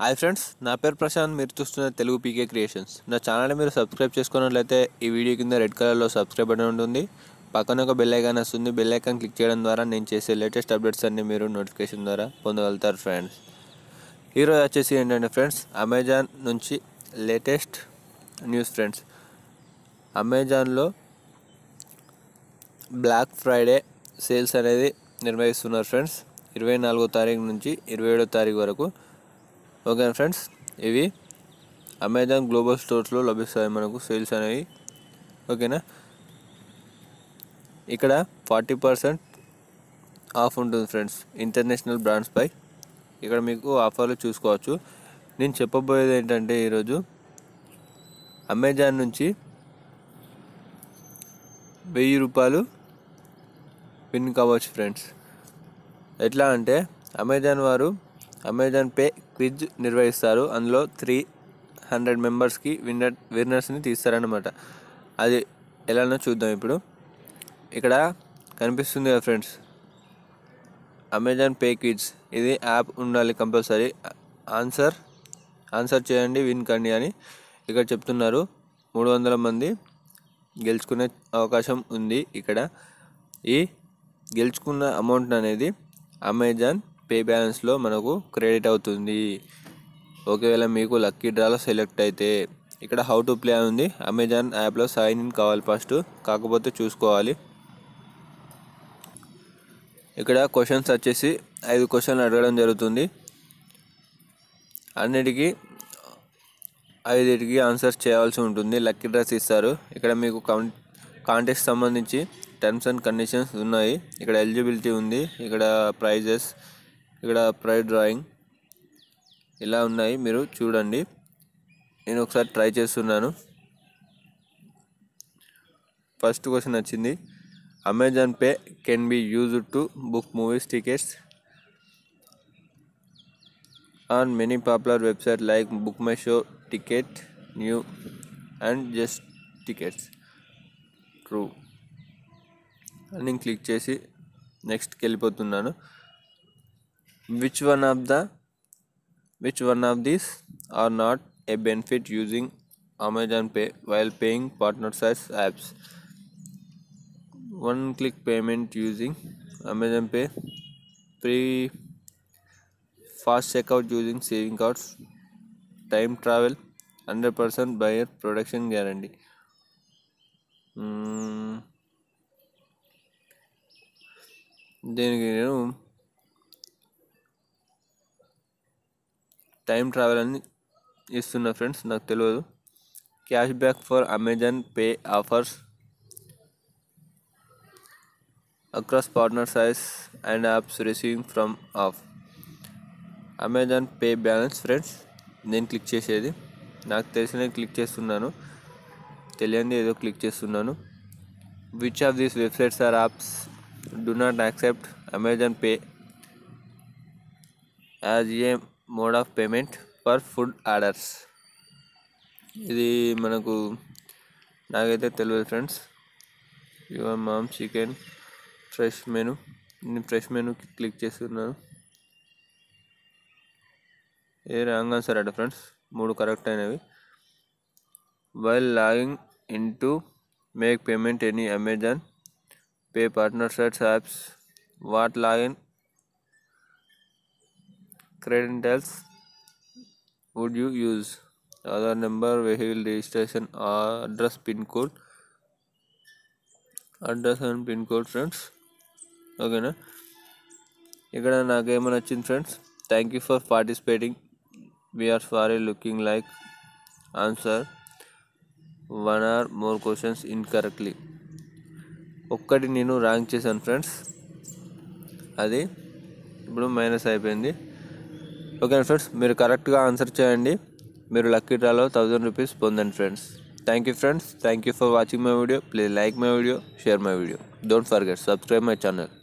Hi friends, నా పేరు ప్రశాంత్. మీరు చూస్తున్న తెలుగు పీకే క్రియేషన్స్. నా ఛానల్ని మీరు సబ్స్క్రైబ్ చేసుకున్నట్లయితే ఈ వీడియో కింద రెడ్ కలర్లో సబ్స్క్రైబ్ బటన్ ఉంటుంది. పక్కన ఒక బెల్ ఐకాన్ వస్తుంది. బెల్ ఐకాన్ క్లిక్ చేయడం ద్వారా నేను చేసే లేటెస్ట్ అప్డేట్స్ అన్ని మీరు నోటిఫికేషన్ ద్వారా పొందగలుగుతారు ఫ్రెండ్స్. ఈరోజు వచ్చేసి ఏంటంటే ఫ్రెండ్స్, అమెజాన్ నుంచి లేటెస్ట్ న్యూస్ ఫ్రెండ్స్. అమెజాన్లో బ్లాక్ ఫ్రైడే సేల్స్ అనేది నిర్వహిస్తున్నారు ఫ్రెండ్స్. 24వ తారీఖు నుంచి 27వ తారీఖు వరకు. ఓకే ఫ్రెండ్స్, ఇవి అమెజాన్ గ్లోబల్ స్టోర్స్లో లభిస్తాయి మనకు సేల్స్ అనేవి. ఓకేనా, ఇక్కడ 40% ఆఫ్ ఉంటుంది ఫ్రెండ్స్ ఇంటర్నేషనల్ బ్రాండ్స్పై. ఇక్కడ మీకు ఆఫర్లు చూసుకోవచ్చు. నేను చెప్పబోయేది ఏంటంటే, ఈరోజు అమెజాన్ నుంచి ₹1000 విన్ కావచ్చు ఫ్రెండ్స్. ఎట్లా అంటే, అమెజాన్ వారు అమెజాన్ పే క్విజ్ నిర్వహిస్తారు. అందులో 300 మెంబర్స్కి విన్నర్స్ని తీస్తారనమాట. అది ఎలానో చూద్దాం. ఇప్పుడు ఇక్కడ కనిపిస్తుంది కదా ఫ్రెండ్స్, అమెజాన్ పే క్విజ్. ఇది యాప్ ఉండాలి కంపల్సరీ. ఆన్సర్ చేయండి, విన్ కండి అని ఇక్కడ చెప్తున్నారు. 300 మంది గెలుచుకునే అవకాశం ఉంది. ఇక్కడ ఈ గెలుచుకున్న అమౌంట్ అనేది అమెజాన్ పే బ్యాలెన్స్లో మనకు క్రెడిట్ అవుతుంది. ఒకవేళ మీకు లక్కీ డ్రాలో సెలెక్ట్ అయితే. ఇక్కడ హౌ టు ప్లే ఉంది. అమెజాన్ యాప్లో సైన్ ఇన్ కావాలి ఫస్ట్, కాకపోతే చూసుకోవాలి. ఇక్కడ క్వశ్చన్స్ వచ్చేసి 5 క్వశ్చన్లు అడగడం జరుగుతుంది. అన్నిటికీ 5 ఆన్సర్స్ చేయాల్సి ఉంటుంది. లక్కీ డ్రాస్ ఇస్తారు. ఇక్కడ మీకు కాంటెస్ట్ సంబంధించి టర్మ్స్ అండ్ కండిషన్స్ ఉన్నాయి. ఇక్కడ ఎలిజిబిలిటీ ఉంది. ఇక్కడ ప్రైజెస్, ఇక్కడ ప్రైజ్ డ్రాయింగ్ ఇలా ఉన్నాయి, మీరు చూడండి. నేను ఒకసారి ట్రై చేస్తున్నాను. ఫస్ట్ క్వశ్చన్ వచ్చింది, Amazon pay can be used to book movies tickets on many popular website like book my show, ticket new and just tickets. True అని నేను క్లిక్ చేసి నెక్స్ట్కి వెళ్ళిపోతున్నాను. Which one of these are not a benefit using Amazon Pay while paying partner size apps? One click payment using Amazon Pay, fast checkout using saving cards, time travel, 100% buyer production guarantee. దీనికి నేను time travel అని ఇస్తున్నా friends, నాకు తెలియదు. Cashback for Amazon pay offers across partner size and apps receiving from off. Amazon pay balance friends, నేను click చేసేది నాకు తెలిసినది క్లిక్ చేస్తున్నాను, తెలియంది ఏదో క్లిక్ చేస్తున్నాను. Which of these websites or apps do not accept Amazon Pay as a mode of payment for food orders? ఇది మనకు నాకైతే తెలియదు friends. Your mom chicken fresh menu, నేను ఫ్రెష్ మెనూకి క్లిక్ చేస్తున్నాను. ఏ రాంగ్ ఆన్సర్ అట friends, 3 correct అయినవి. While logging in to make payment any Amazon Pay partner sites apps, what login credentials would you use? Aadhaar number, vehicle registration, address, pin code. Address and pin code friends. ఓకేనా, ఇక్కడ నాకేమని వచ్చింది friends, thank you for participating, we're sorry looking like answer 1 or more questions incorrectly. ఒక్కటి నేను rank చేశాను friends, అది ఇప్పుడు minus అయిపోయింది. ఓకే ఫ్రెండ్స్, మీరు కరెక్ట్గా ఆన్సర్ చేయండి, మీరు లక్కీ డ్రాలో ₹1000 పొందండి friends. Thank you friends, thank you for watching my video. Please like my video, share my video. Don't forget subscribe my channel.